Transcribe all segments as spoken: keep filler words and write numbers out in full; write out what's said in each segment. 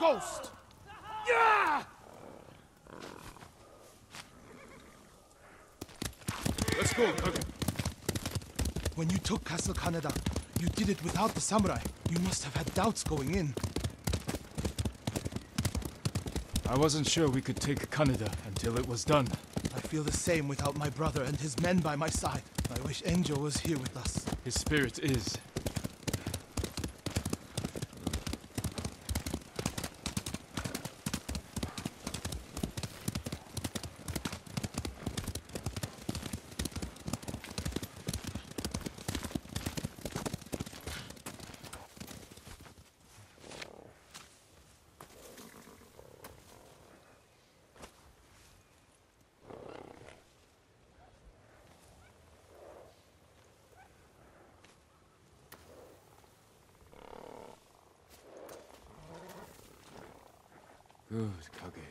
Ghost! Yeah! Let's go, Kage. When you took Castle Kaneda, you did it without the samurai. You must have had doubts going in. I wasn't sure we could take Kaneda until it was done. I feel the same without my brother and his men by my side. I wish Angel was here with us. His spirit is. Good, Kage.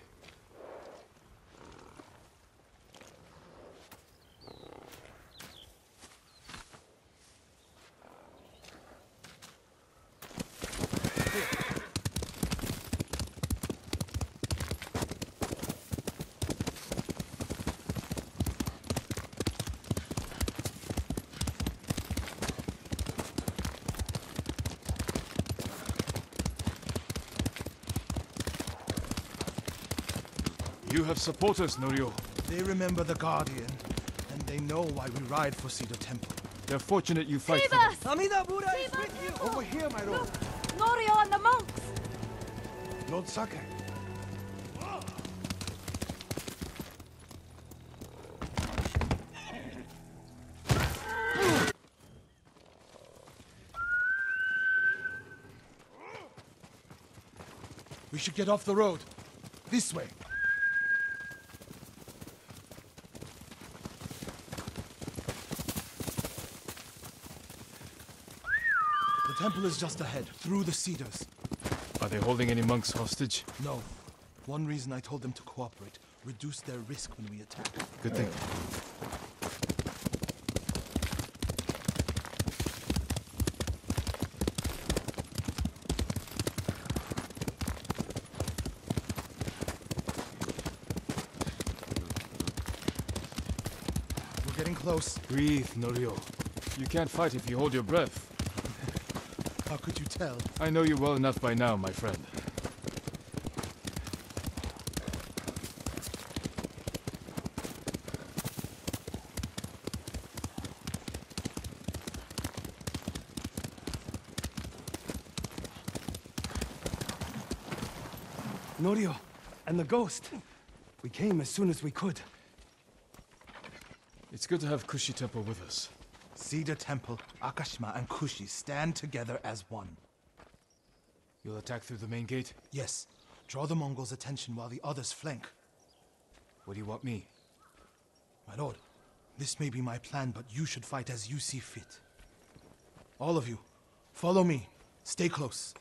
You have supporters, Norio. They remember the Guardian, and they know why we ride for Cedar Temple. They're fortunate you fight Save for them. us! Amida Buddha is Save with you! us! Over here, my lord. Norio and the monks! Lord Sake. We should get off the road. This way. The temple is just ahead, through the cedars. Are they holding any monks hostage? No. One reason I told them to cooperate. Reduce their risk when we attack. Good thing. We're getting close. Breathe, Norio. You can't fight if you hold your breath. How could you tell? I know you well enough by now, my friend. Norio and the ghost. We came as soon as we could. It's good to have Kushi Temple with us. Cedar Temple, Akashima, and Kushi stand together as one. You'll attack through the main gate? Yes. Draw the Mongols' attention while the others flank. What do you want me? My lord, this may be my plan, but you should fight as you see fit. All of you, follow me. Stay close.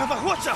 Kavahuacha!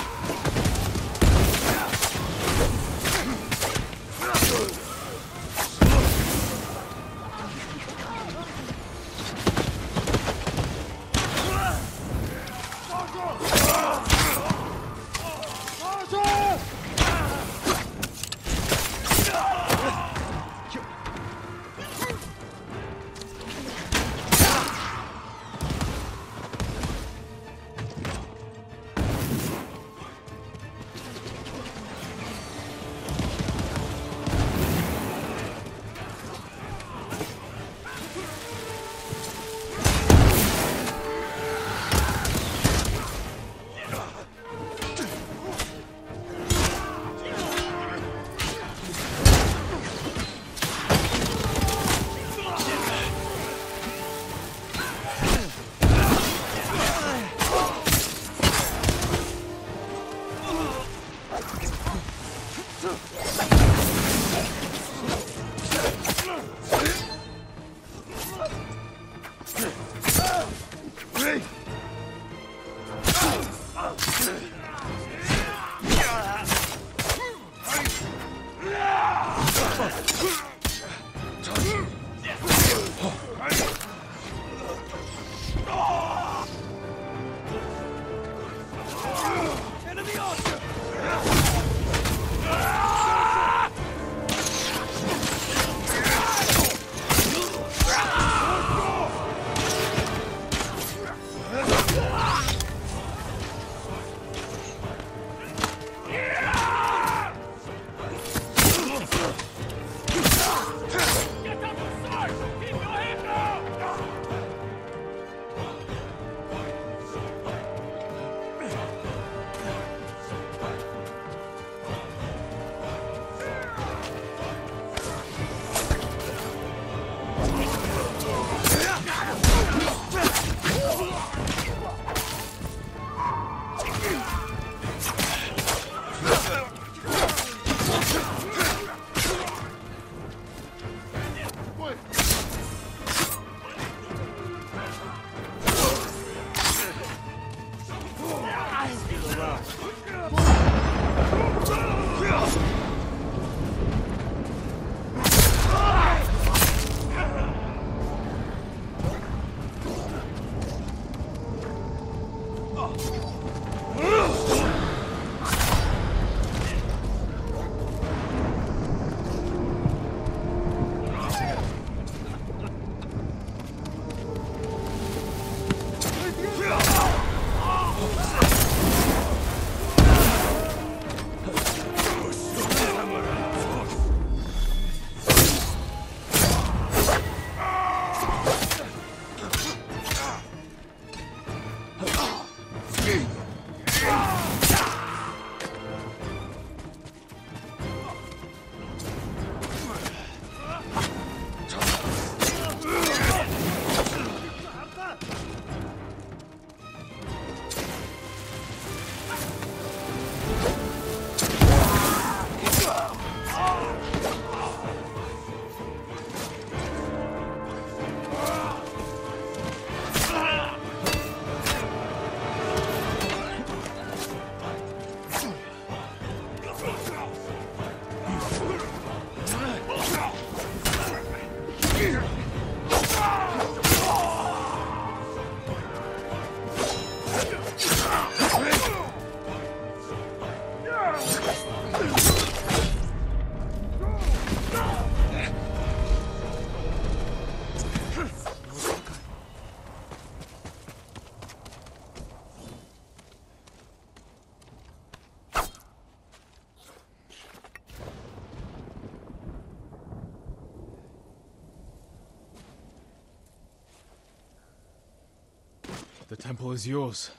The temple is yours.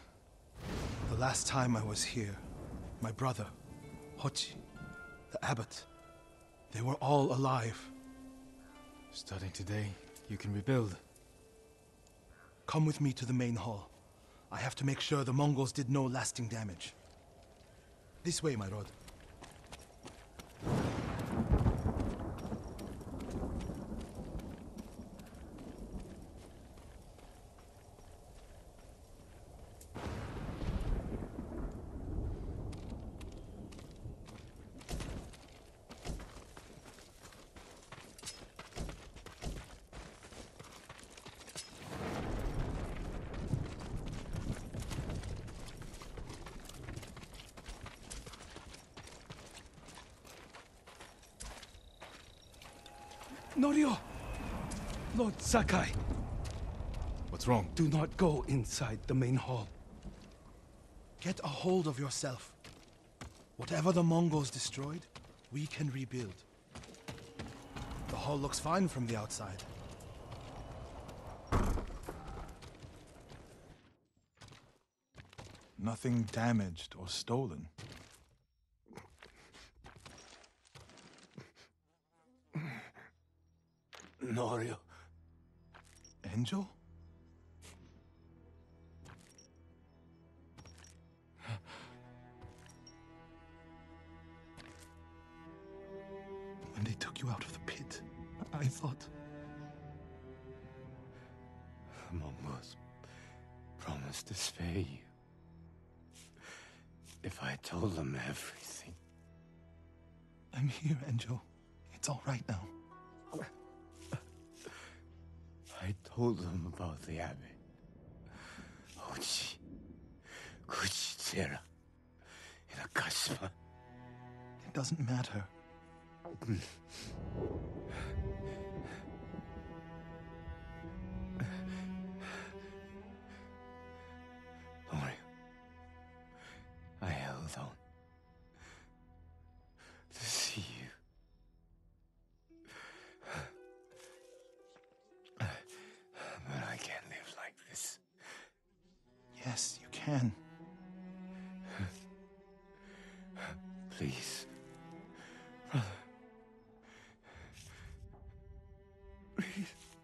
The last time I was here, my brother, Hochi, the abbot, they were all alive. Starting today, you can rebuild. Come with me to the main hall. I have to make sure the Mongols did no lasting damage. This way, my lord. Norio! Lord Sakai, What's wrong? do not go inside the main hall. Get a hold of yourself. Whatever the Mongols destroyed, we can rebuild. The hall looks fine from the outside. Nothing damaged or stolen. Norio. Angel? When they took you out of the pit, I thought... The Mongols promised to spare you. If I told them everything. I'm here, Angel. It's all right now. I told them about the abbey. Ochi, Kuchitsera, in Akashima. It doesn't matter. Lori, I held on to see you. But I can't live like this. Yes, you can. Please. Brother. Please.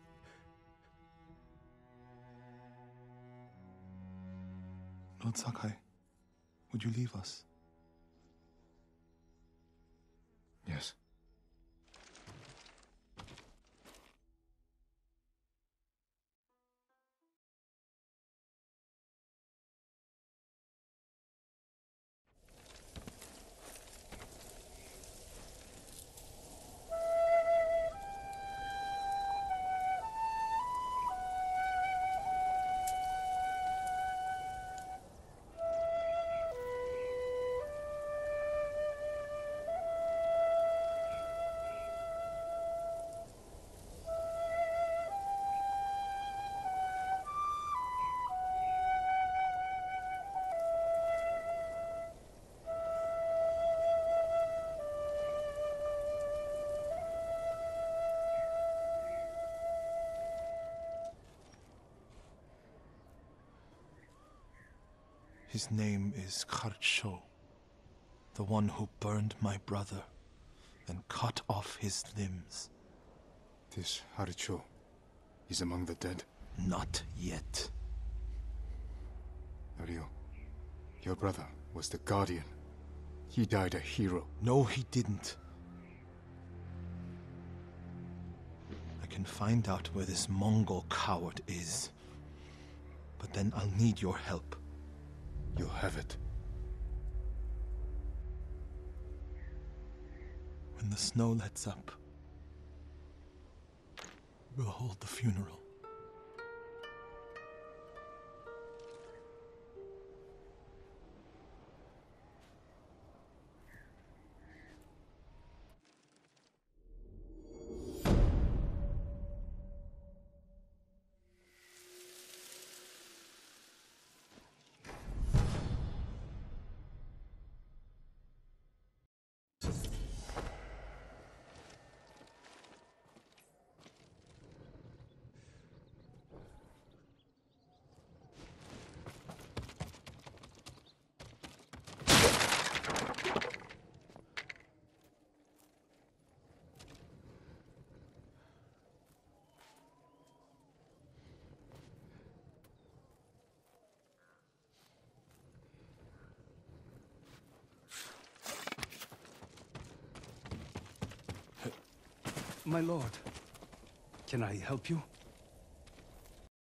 Lord Sakai, would you leave us? Yes. His name is Kharcho, the one who burned my brother and cut off his limbs. This Haricho is among the dead. Not yet. Norio, your brother was the Guardian. He died a hero. No, he didn't. I can find out where this Mongol coward is. But then I'll need your help. You'll have it. When the snow lets up, we'll hold the funeral. My lord, can I help you?